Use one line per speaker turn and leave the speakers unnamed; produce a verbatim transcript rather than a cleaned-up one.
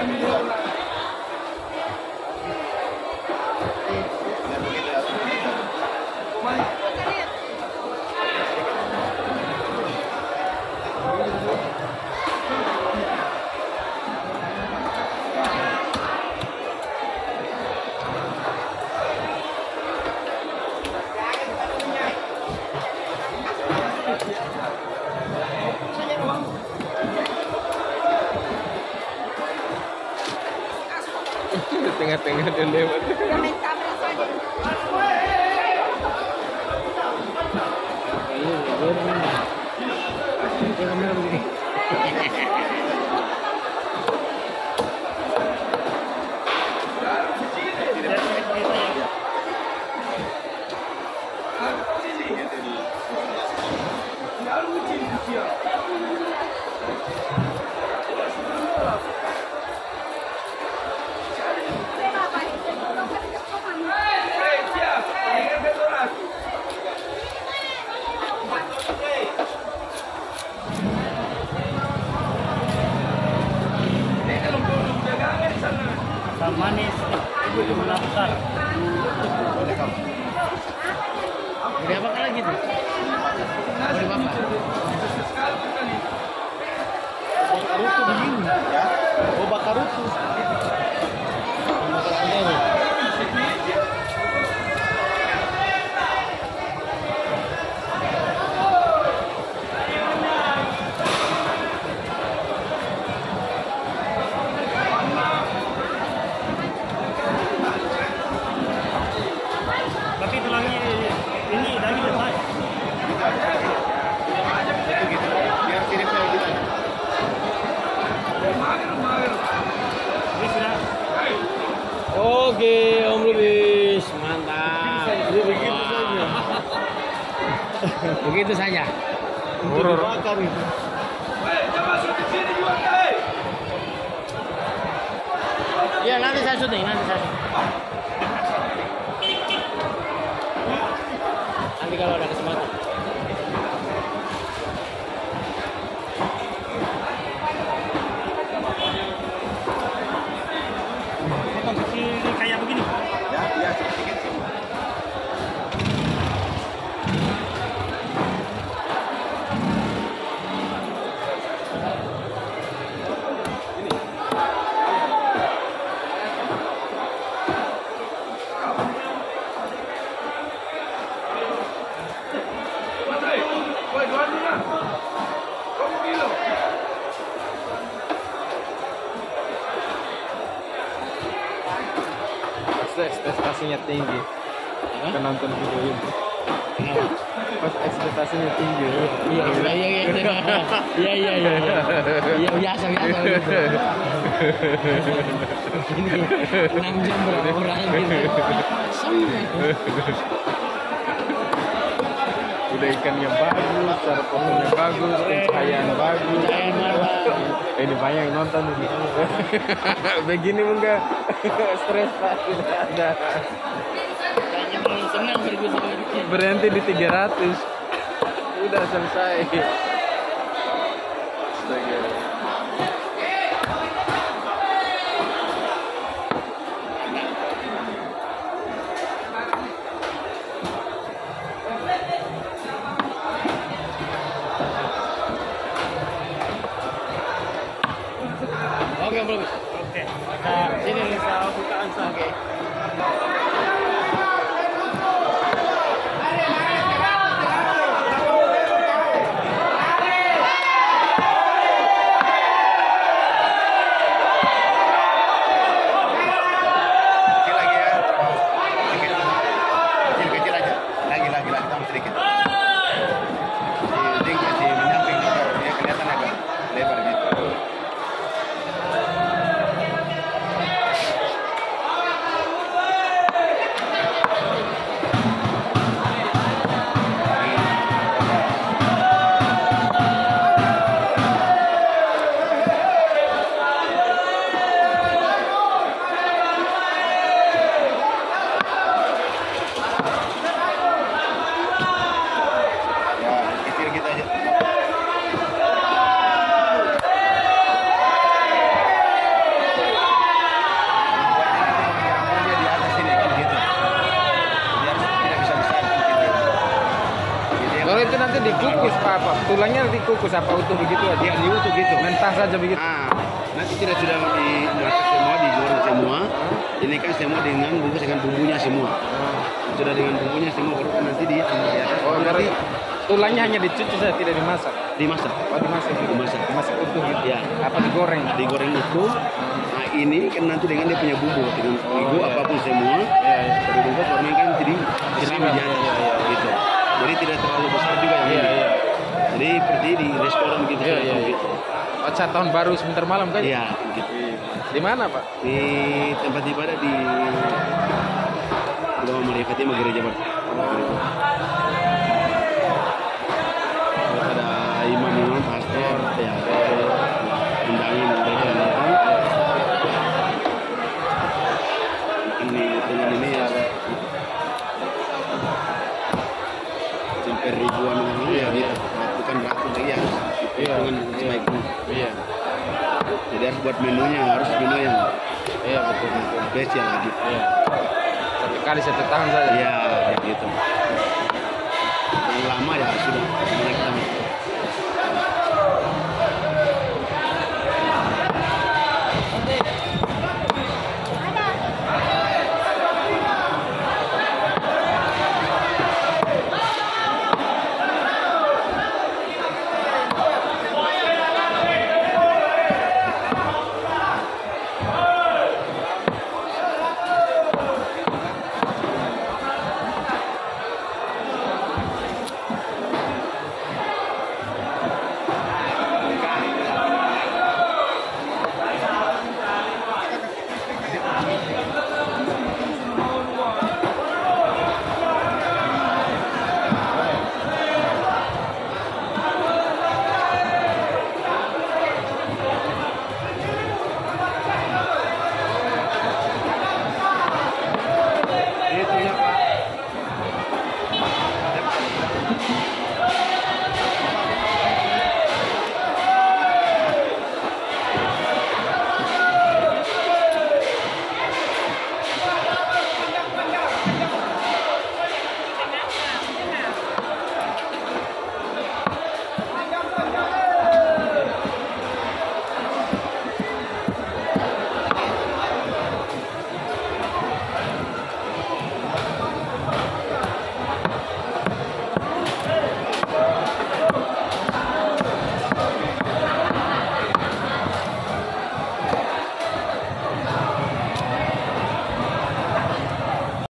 Tengah-tengah dia lewat.
Manis, ibu melapar. Udah apa lagi tuh? Udah apa? Bakarutu begini, ya? Oh bakarutu.
Oke, Om Lubis, mantap.
Begitu saja.
Horor.
Ya nanti saya syuting, nanti saya syuting. Nanti kalau ada kesempatan. Potong kecil kayak begini.
Ya, ya sedikit.
Ekspektasinya tinggi, penonton video ini. Pas ekspektasinya tinggi.
Iya iya iya iya iya iya iya iya biasa biasa gitu. Ini enam jam berapa orang gitu.
Udah ikannya bagus, cara potongnya bagus, pencahayaan bagus. Ini banyak yang nonton ini. Begini enggak stres Pak, tidak ada.
Kayaknya belum senang bergusur.
Berhenti di tiga ratus. Udah selesai. Astaga.
Oke, belum. Oke. Nah, sini Lisa bukaan oke.
dikukus Pak apa? Tulangnya dikukus apa utuh begitu aja?
Ya diutuh gitu.
Mentah saja begitu.
Ah, nanti kita sudah dimasak semua, digoreng semua. Ini kan semua dengan bungkus dengan bumbunya semua. Sudah dengan bumbunya semua baru nanti di di atas.
Oh,
nanti
berarti tulangnya hanya dicuci saja tidak dimasak.
dimasak.
Oh, dimasak.
Dimasak.
Dimasak utuh gitu.
Ya.
Apa digoreng?
Digoreng utuh. Nah ini kan nanti dengan dia punya bumbu dengan terigu
iya.
apapun semua.
Iya, iya.
Baru bungkus baru kan jadi siram
Disiram,
di atas.
iya, iya.
Gitu. Jadi tidak terlalu besar juga yang
Iya,
ini.
iya.
Jadi seperti di restoran gitu.
Iya,
sudah
iya, iya.
gitu.
Oh, cat tahun baru sebentar malam kan?
Iya, gitu.
Di mana, Pak?
Di tempat ibadah di Gama Maria Fatimah Gereja Barat. Gitu. Terus ada imam-imam, pastor, ya, undangin mereka yang datang. Ini dengan ini ya sampai ribuan orang ya gitu. Bukan ratus lagi ya.
Iya.
Hitungan sebaiknya.
Iya.
Jadi harus buat menunya harus menu yang
Iya, betul betul.
spesial lagi.
Iya. Satu kali satu tahun saja.
Iya, kayak gitu. Yang lama ya sudah. Gimana kita